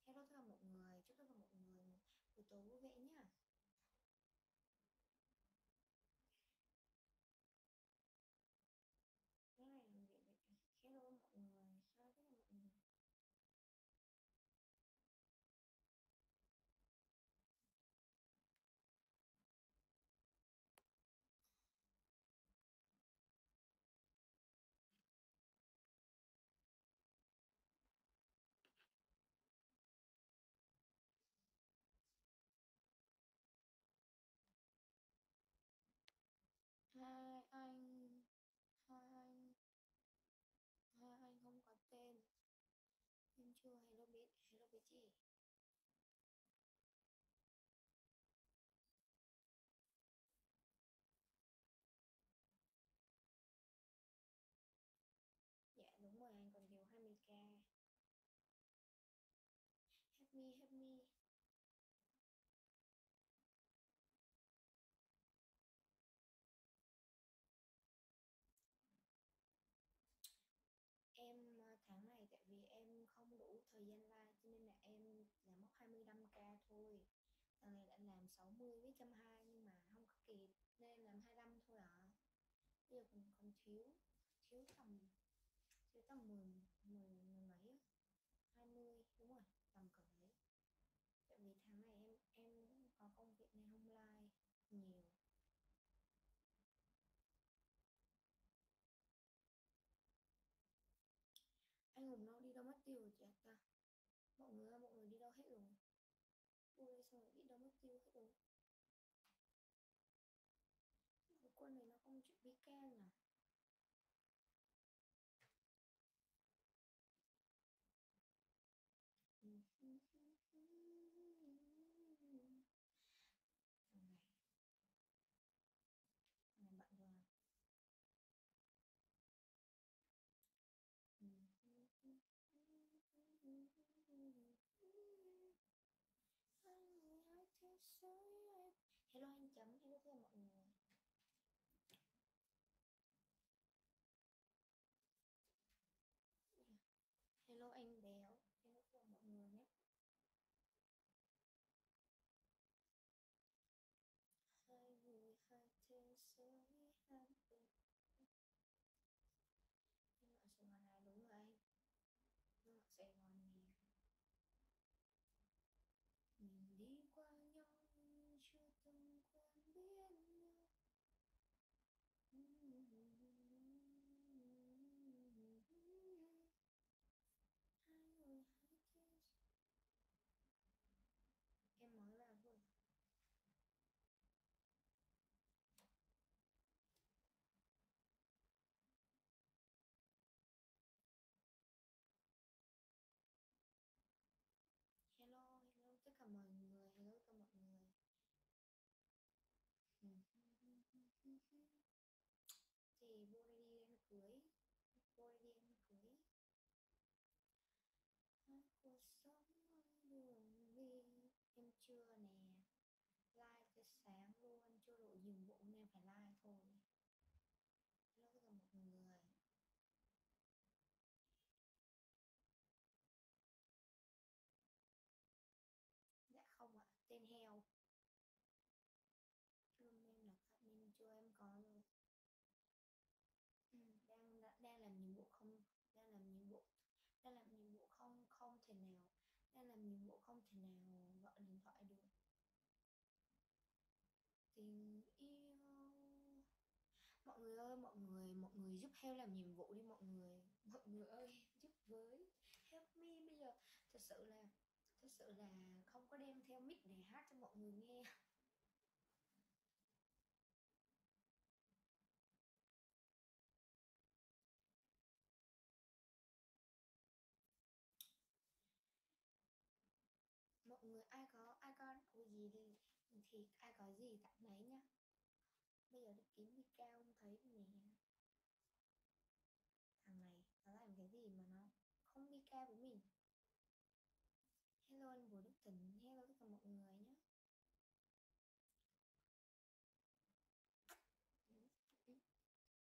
Hello tất cả mọi người, chúc tất cả mọi người buổi tối vui vẻ nhá. Cái này làm việc vậy. Hello mọi người, hello tất cả mọi người. Hai anh, hai anh, hai anh không có tên. Em chưa hello biết chị. Dạ đúng rồi, anh còn thiếu 20k. Help me. Em tháng này tại vì em không đủ thời gian live cho nên là em làm mốc 25k thôi. Lần này đã làm 60 với 120 nhưng mà không có kịp nên làm 25 thôi ạ. Bây giờ còn thiếu tầm thiếu tầm 10 mấy á, 20 đúng rồi, tầm cỡ đấy. Tại vì tháng này em có công việc nên không like nhiều. Anh Hùng nó đi đâu mất tiêu rồi chị ta? Mọi người đi đâu hết rồi? Vui đây xong rồi đi đâu mất tiêu hết rồi? Cái quân này nó không chịu đi can à? Thằng này, thằng này bận rồi à? Hello anh Chấm, hello tất cả mọi người. Hello anh Béo, hello tất cả mọi người nhé. Hai người hai thế giới hai bên. Nhưng ở Sài Gòn này đúng rồi anh. Nhưng ở Sài Gòn nè. Mình đi qua nhau nhưng chưa từng quen biết nhau. Hai người hai thế. Em mới vào thôi. Hello tất cả mọi người, hello tất cả mọi người. Thì vô đây đi em cưới. Vô đây đi em cưới. Cuộc sống đường đi. Em chưa nè. Like tới sáng luôn, chưa đủ dừng bụng nên phải like thôi. Hello tất cả mọi người. Dạ không ạ, tên heo. Room em là admin chưa em có rồi. Đang làm nhiệm vụ không đang làm nhiệm vụ đang làm nhiệm vụ không không thể nào đang làm nhiệm vụ không thể nào gọi điện thoại được. Tình yêu, mọi người giúp heo làm nhiệm vụ đi mọi người ơi, giúp với. Help me bây giờ. Thật sự là không có đem theo mic để hát cho mọi người nghe. Mọi người ai có cái gì thì ai có gì tặng đấy nhá. Bây giờ được kiếm đi cao không thấy nè. Thằng này nó làm cái gì mà nó không đi cao với mình. Hello anh Bùi Đức Thịnh,